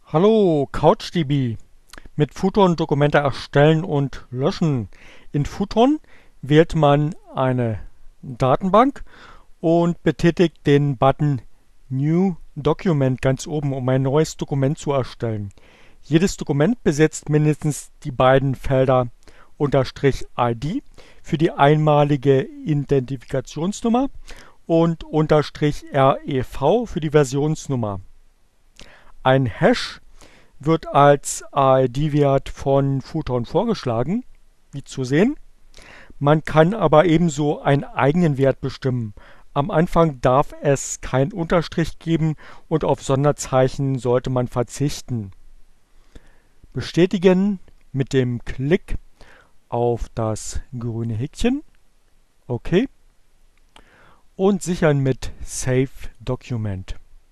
Hallo, CouchDB. Mit Futon Dokumente erstellen und löschen. In Futon wählt man eine Datenbank und betätigt den Button New Document ganz oben, um ein neues Dokument zu erstellen. Jedes Dokument besitzt mindestens die beiden Felder _ID für die einmalige Identifikationsnummer und _REV für die Versionsnummer. Ein Hash wird als ID-Wert von Futon vorgeschlagen, wie zu sehen. Man kann aber ebenso einen eigenen Wert bestimmen. Am Anfang darf es keinen Unterstrich geben und auf Sonderzeichen sollte man verzichten. Bestätigen mit dem Klick auf das grüne Häkchen. OK. Und sichern mit Save Document.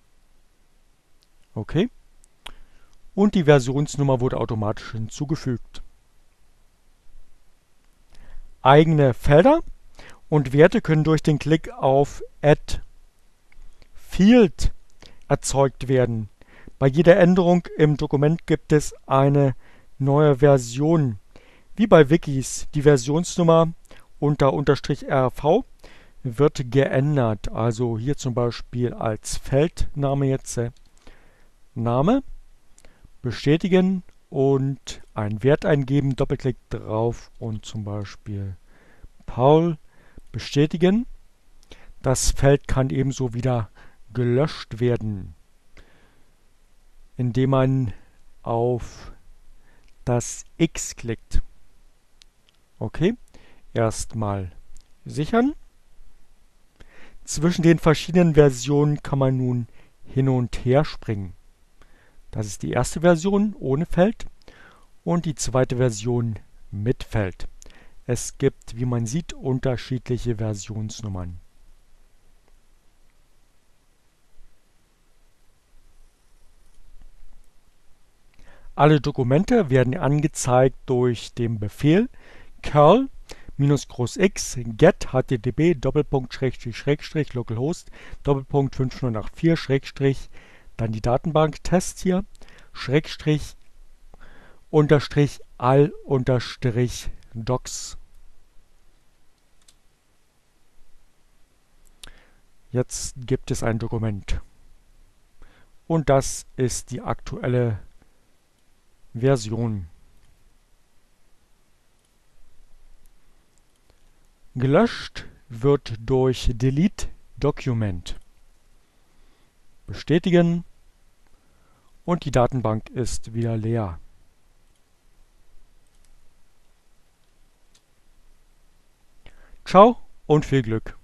OK. Und die Versionsnummer wurde automatisch hinzugefügt. Eigene Felder und Werte können durch den Klick auf Add Field erzeugt werden. Bei jeder Änderung im Dokument gibt es eine neue Version. Wie bei Wikis, die Versionsnummer unter _RV wird geändert. Also hier zum Beispiel als Feldname jetzt Name. Bestätigen und einen Wert eingeben, Doppelklick drauf und zum Beispiel Paul bestätigen. Das Feld kann ebenso wieder gelöscht werden, indem man auf das X klickt. Okay, erstmal sichern. Zwischen den verschiedenen Versionen kann man nun hin und her springen. Das ist die erste Version ohne Feld und die zweite Version mit Feld. Es gibt, wie man sieht, unterschiedliche Versionsnummern. Alle Dokumente werden angezeigt durch den Befehl curl -X get http ://localhost ://5084 dann die Datenbank Test hier /_ all -docs. Jetzt gibt es ein Dokument. Und das ist die aktuelle Version. Gelöscht wird durch Delete Document. Bestätigen und die Datenbank ist wieder leer. Ciao und viel Glück!